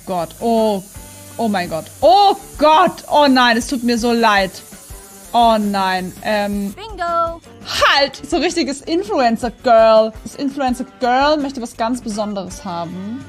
Gott. Oh mein Gott. Oh Gott. Oh nein, es tut mir so leid. Oh nein. Bingo. Halt! So richtiges Influencer-Girl. Das Influencer-Girl möchte was ganz Besonderes haben.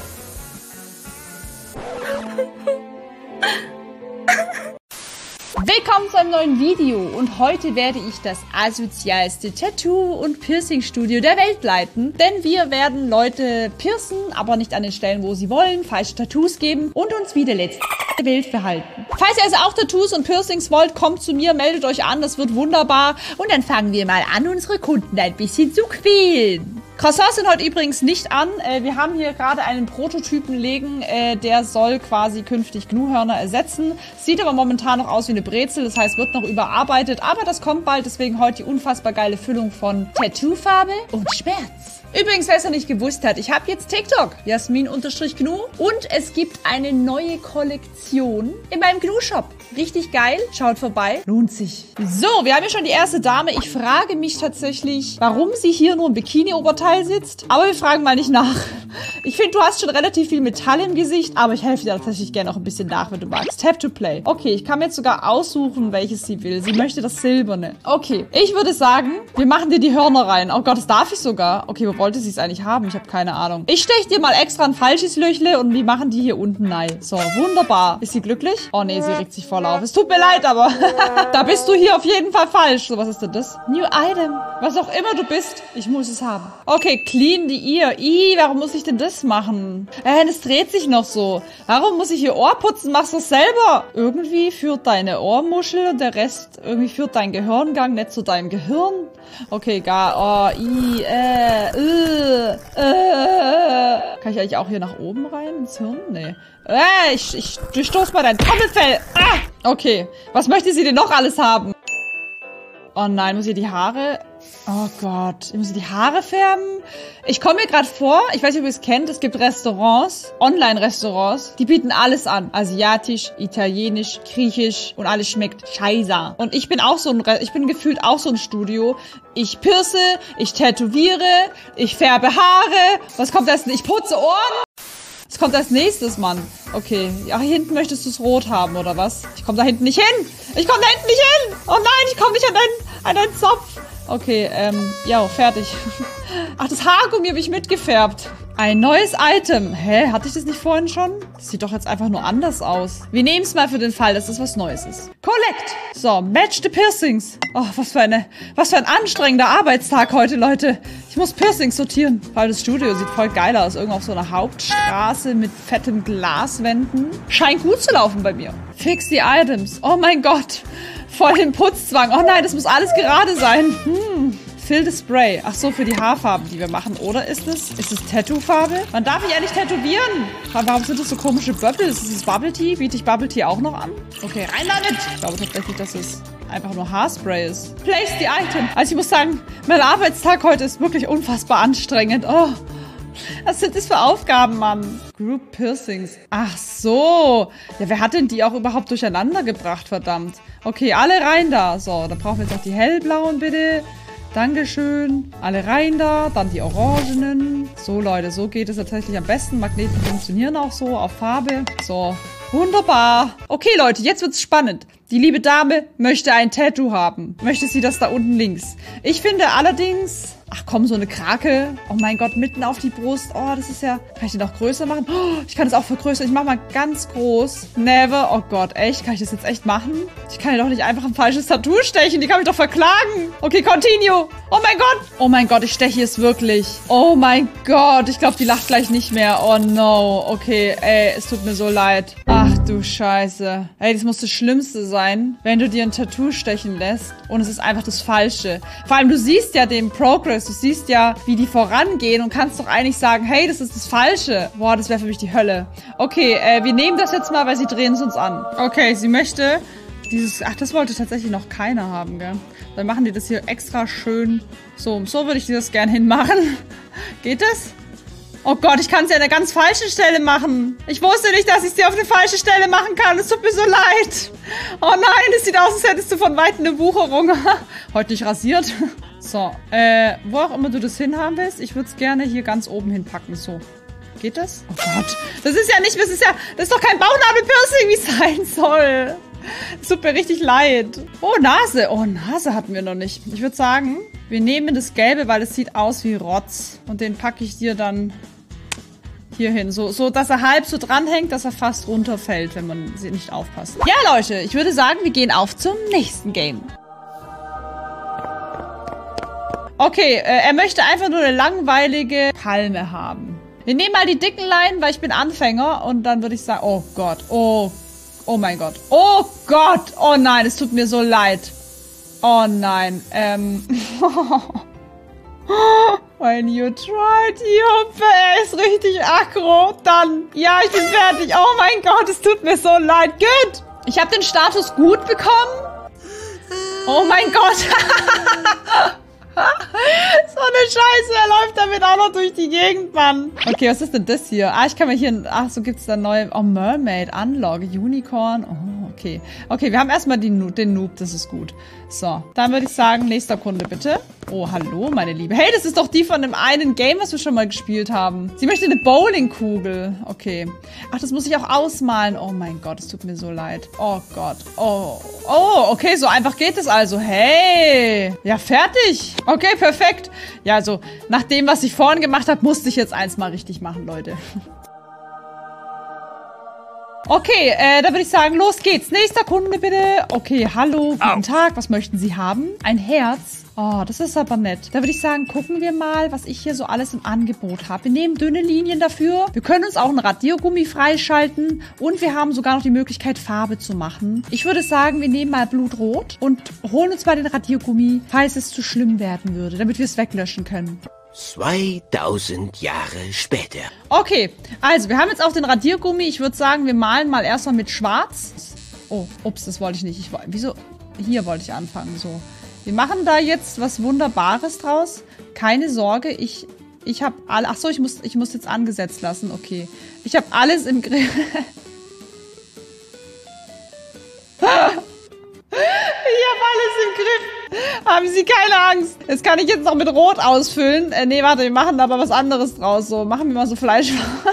Willkommen zu einem neuen Video und heute werde ich das asozialste Tattoo- und Piercing-Studio der Welt leiten. Denn wir werden Leute piercen, aber nicht an den Stellen, wo sie wollen, falsche Tattoos geben und uns wie der letzte der Welt verhalten. Falls ihr also auch Tattoos und Piercings wollt, kommt zu mir, meldet euch an, das wird wunderbar. Und dann fangen wir mal an, unsere Kunden ein bisschen zu quälen. Croissants sind heute übrigens nicht an. Wir haben hier gerade einen Prototypen liegen, der soll quasi künftig Gnuhörner ersetzen. Sieht aber momentan noch aus wie eine Brezel, das heißt, wird noch überarbeitet. Aber das kommt bald, deswegen heute die unfassbar geile Füllung von Tattoo-Farbe und Schmerz. Übrigens, wer es noch nicht gewusst hat, ich habe jetzt TikTok, Jasmin_Gnu. Und es gibt eine neue Kollektion in meinem Gnu-Shop. Richtig geil, schaut vorbei, lohnt sich. So, wir haben hier schon die erste Dame. Ich frage mich tatsächlich, warum sie hier nur im Bikini-Oberteil sitzt. Aber wir fragen mal nicht nach. Ich finde, du hast schon relativ viel Metall im Gesicht, aber ich helfe dir tatsächlich gerne noch ein bisschen nach, wenn du magst. Tap to play. Okay, ich kann mir jetzt sogar aussuchen, welches sie will. Sie möchte das Silberne. Okay, ich würde sagen, wir machen dir die Hörner rein. Oh Gott, das darf ich sogar. Okay, wo wollte sie es eigentlich haben? Ich habe keine Ahnung. Ich steche dir mal extra ein falsches Löchle und wir machen die hier unten rein. So, wunderbar. Ist sie glücklich? Oh nee, sie regt sich voll auf. Es tut mir leid, aber da bist du hier auf jeden Fall falsch. So, was ist denn das? New Item. Was auch immer du bist, ich muss es haben. Okay, clean the ear. Warum muss ich denn das machen? Das dreht sich noch so. Warum muss ich hier Ohr putzen? Machst du das selber? Irgendwie führt deine Ohrmuschel und der Rest irgendwie führt dein Gehirngang nicht zu deinem Gehirn. Okay, gar. Oh, Kann ich eigentlich auch hier nach oben rein ins Hirn? Nee. Ich durchstoß mal dein Trommelfell. Ah! Okay. Was möchte sie denn noch alles haben? Oh nein, muss ich die Haare... Oh Gott, ich muss die Haare färben. Ich komme mir gerade vor, ich weiß nicht, ob ihr es kennt, es gibt Restaurants, Online-Restaurants, die bieten alles an. Asiatisch, Italienisch, Griechisch und alles schmeckt scheiße. Und ich bin auch ich bin gefühlt auch so ein Studio. Ich pierce, ich tätowiere, ich färbe Haare. Was kommt als nächstes? Ich putze Ohren. Was kommt als nächstes, Mann? Okay, ja, hier hinten möchtest du es rot haben, oder was? Ich komme da hinten nicht hin. Ich komme da hinten nicht hin. Oh nein, ich komme nicht an deinen Zopf. Okay, ja, fertig. Ach, das Haargummi habe ich mitgefärbt. Ein neues Item. Hä, hatte ich das nicht vorhin schon? Das sieht doch jetzt einfach nur anders aus. Wir nehmen es mal für den Fall, dass das was Neues ist. Collect. So, match the piercings. Oh, was für ein anstrengender Arbeitstag heute, Leute. Ich muss Piercings sortieren. Weil das Studio sieht voll geil aus. Irgendwo auf so einer Hauptstraße mit fettem Glaswänden. Scheint gut zu laufen bei mir. Fix the items. Oh mein Gott. Voll den Putzzwang. Oh nein, das muss alles gerade sein. Fill the Spray. Ach so, für die Haarfarben, die wir machen. Oder ist es Tattoo-Farbe? Wann darf ich eigentlich tätowieren? Warum sind das so komische Bubbles? Ist es Bubble Tea? Biete ich Bubble Tea auch noch an? Okay, rein damit. Ich glaube tatsächlich, dass es einfach nur Haarspray ist. Place the item. Also ich muss sagen, mein Arbeitstag heute ist wirklich unfassbar anstrengend. Oh, was sind das für Aufgaben, Mann? Group Piercings. Ach so. Ja, wer hat denn die auch überhaupt durcheinander gebracht, verdammt? Okay, alle rein da. So, dann brauchen wir jetzt noch die hellblauen, bitte. Dankeschön. Alle rein da. Dann die orangenen. So, Leute, so geht es tatsächlich am besten. Magneten funktionieren auch so auf Farbe. So, wunderbar. Okay, Leute, jetzt wird's spannend. Die liebe Dame möchte ein Tattoo haben. Möchte sie das da unten links? Ich finde allerdings... Ach komm, so eine Krake. Oh mein Gott, mitten auf die Brust. Oh, das ist ja... Kann ich den auch größer machen? Oh, ich kann es auch vergrößern. Ich mache mal ganz groß. Never. Oh Gott, echt? Kann ich das jetzt echt machen? Ich kann ja doch nicht einfach ein falsches Tattoo stechen. Die kann mich doch verklagen. Okay, continue. Oh mein Gott. Oh mein Gott, ich steche es wirklich. Oh mein Gott. Ich glaube, die lacht gleich nicht mehr. Oh no. Okay, ey, es tut mir so leid. Ach du Scheiße. Ey, das muss das Schlimmste sein, wenn du dir ein Tattoo stechen lässt und es ist einfach das Falsche. Vor allem, du siehst ja den Progress. Du siehst ja, wie die vorangehen und kannst doch eigentlich sagen, hey, das ist das Falsche. Boah, das wäre für mich die Hölle. Okay, wir nehmen das jetzt mal, weil sie drehen es uns an. Okay, sie möchte dieses... Ach, das wollte tatsächlich noch keiner haben, gell? Dann machen die das hier extra schön. So würde ich dir das gern hinmachen. Geht das? Oh Gott, ich kann es ja an der ganz falschen Stelle machen. Ich wusste nicht, dass ich es dir auf eine falsche Stelle machen kann. Es tut mir so leid. Oh nein, es sieht aus, als hättest du von Weitem eine Wucherung. Heute nicht rasiert. So, wo auch immer du das hinhaben willst, ich würde es gerne hier ganz oben hinpacken, so. Geht das? Oh Gott. Das ist ja nicht, das ist doch kein Bauchnabelpiercing, wie es sein soll. Es tut mir richtig leid. Oh, Nase. Oh, Nase hatten wir noch nicht. Ich würde sagen, wir nehmen das Gelbe, weil es sieht aus wie Rotz. Und den packe ich dir dann hier hin. So, dass er halb so dranhängt, dass er fast runterfällt, wenn man nicht aufpasst. Ja, Leute, ich würde sagen, wir gehen auf zum nächsten Game. Okay, er möchte einfach nur eine langweilige Palme haben. Wir nehmen mal die dicken Leinen, weil ich bin Anfänger. Und dann würde ich sagen, oh Gott, oh mein Gott. Oh Gott, oh nein, es tut mir so leid. Oh nein, When you try to Hilfe, er ist richtig aggro. Dann, ja, ich bin fertig. Oh mein Gott, es tut mir so leid. Gut. Ich habe den Status gut bekommen. Oh mein Gott. So eine Scheiße, er läuft damit auch noch durch die Gegend, Mann. Okay, was ist denn das hier? Ah, ich kann mir hier... Ach, so gibt's da neue... Oh, Mermaid, Unlock, Unicorn. Oh, okay. Okay, wir haben erstmal den Noob, das ist gut. So, dann würde ich sagen, nächster Kunde bitte. Oh, hallo, meine Liebe. Hey, das ist doch die von dem einen Game, was wir schon mal gespielt haben. Sie möchte eine Bowlingkugel. Okay. Ach, das muss ich auch ausmalen. Oh mein Gott, es tut mir so leid. Oh Gott. Oh, okay, so einfach geht es also. Hey. Ja, fertig. Okay, perfekt. Ja, also, nach dem, was ich vorhin gemacht habe, musste ich jetzt eins mal richtig machen, Leute. Okay, da würde ich sagen, los geht's. Nächster Kunde bitte. Okay, hallo, guten Tag. Was möchten Sie haben? Ein Herz. Oh, das ist aber nett. Da würde ich sagen, gucken wir mal, was ich hier so alles im Angebot habe. Wir nehmen dünne Linien dafür. Wir können uns auch ein Radiergummi freischalten. Und wir haben sogar noch die Möglichkeit, Farbe zu machen. Ich würde sagen, wir nehmen mal Blutrot und holen uns mal den Radiergummi, falls es zu schlimm werden würde, damit wir es weglöschen können. 2000 Jahre später. Okay, also wir haben jetzt auch den Radiergummi. Ich würde sagen, wir malen mal erstmal mit Schwarz. Oh, ups, das wollte ich nicht. Wieso? Hier wollte ich anfangen, so. Wir machen da jetzt was Wunderbares draus. Keine Sorge, ich habe alle... Achso, ich muss jetzt angesetzt lassen. Okay. Ich habe alles im Griff. Ich habe alles im Griff. Haben Sie keine Angst. Das kann ich jetzt noch mit Rot ausfüllen. Nee, warte, wir machen aber was anderes draus. So, machen wir mal so Fleisch.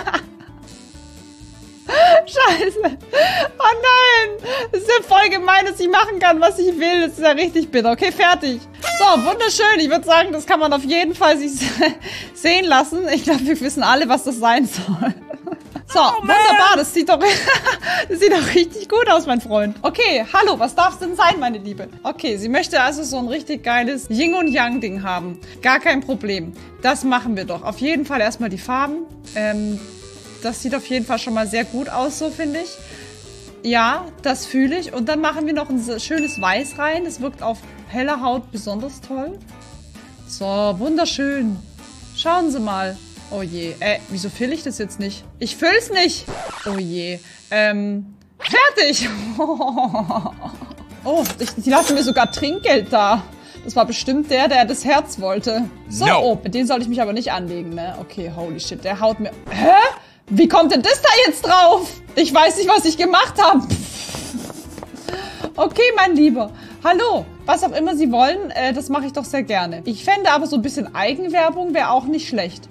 Scheiße. Oh nein. Das ist ja voll gemein, dass ich machen kann, was ich will. Das ist ja richtig bitter. Okay, fertig. So, wunderschön. Ich würde sagen, das kann man auf jeden Fall sich sehen lassen. Ich glaube, wir wissen alle, was das sein soll. So, wunderbar. Das sieht doch richtig gut aus, mein Freund. Okay, hallo. Was darf es denn sein, meine Liebe? Okay, sie möchte also so ein richtig geiles Yin- und Yang-Ding haben. Gar kein Problem. Das machen wir doch. Auf jeden Fall erstmal die Farben. Das sieht auf jeden Fall schon mal sehr gut aus, so finde ich. Ja, das fühle ich. Und dann machen wir noch ein schönes Weiß rein. Das wirkt auf heller Haut besonders toll. So, wunderschön. Schauen Sie mal. Oh je. Wieso fülle ich das jetzt nicht? Ich fülle es nicht. Oh je. Fertig. Oh, die lassen mir sogar Trinkgeld da. Das war bestimmt der das Herz wollte. So, oh, mit dem soll ich mich aber nicht anlegen, ne? Okay, holy shit. Der haut mir... Hä? Wie kommt denn das da jetzt drauf? Ich weiß nicht, was ich gemacht habe. Okay, mein Lieber. Hallo. Was auch immer Sie wollen, das mache ich doch sehr gerne. Ich fände aber so ein bisschen Eigenwerbung wäre auch nicht schlecht.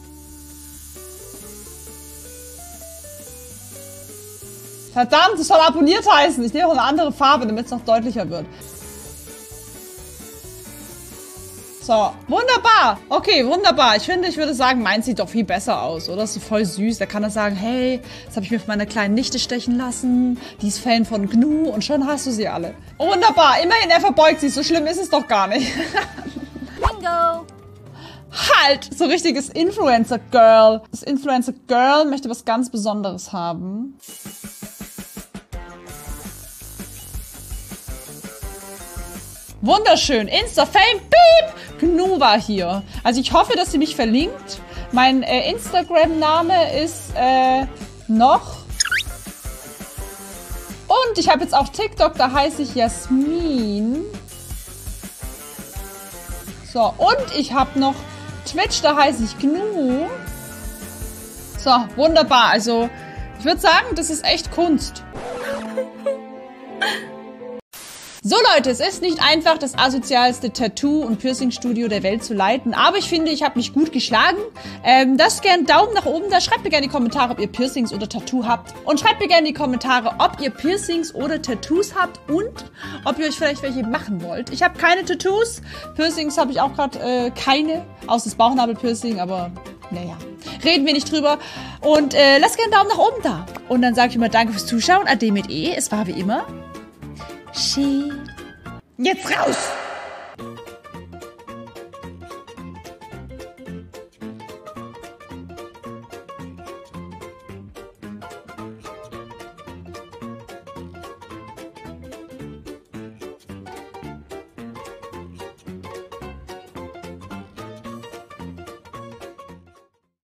Verdammt, das soll abonniert heißen. Ich nehme auch eine andere Farbe, damit es noch deutlicher wird. So, wunderbar. Okay, wunderbar. Ich finde, ich würde sagen, meins sieht doch viel besser aus, oder? Das ist voll süß. Da kann er sagen, hey, das habe ich mir von meiner kleinen Nichte stechen lassen. Die ist Fan von Gnu und schon hast du sie alle. Oh, wunderbar. Immerhin, er verbeugt sich. So schlimm ist es doch gar nicht. Bingo. Halt! So richtiges Influencer-Girl. Das Influencer-Girl möchte was ganz Besonderes haben. Wunderschön. Insta-Fame. Piep! Gnu war hier. Also ich hoffe, dass sie mich verlinkt. Mein Instagram-Name ist noch. Und ich habe jetzt auch TikTok, da heiße ich Jasmin. So, und ich habe noch Twitch, da heiße ich Gnu. So, wunderbar. Also, ich würde sagen, das ist echt Kunst. So Leute, es ist nicht einfach, das asozialste Tattoo- und Piercing-Studio der Welt zu leiten, aber ich finde, ich habe mich gut geschlagen. Lasst gerne einen Daumen nach oben da, schreibt mir gerne in die Kommentare, ob ihr Piercings oder Tattoo habt. Und schreibt mir gerne in die Kommentare, ob ihr Piercings oder Tattoos habt und ob ihr euch vielleicht welche machen wollt. Ich habe keine Tattoos, Piercings habe ich auch gerade keine, außer das Bauchnabelpiercing, aber naja, reden wir nicht drüber. Und lasst gerne einen Daumen nach oben da. Und dann sage ich immer danke fürs Zuschauen, Ade mit E, es war wie immer... Shit. Jetzt raus!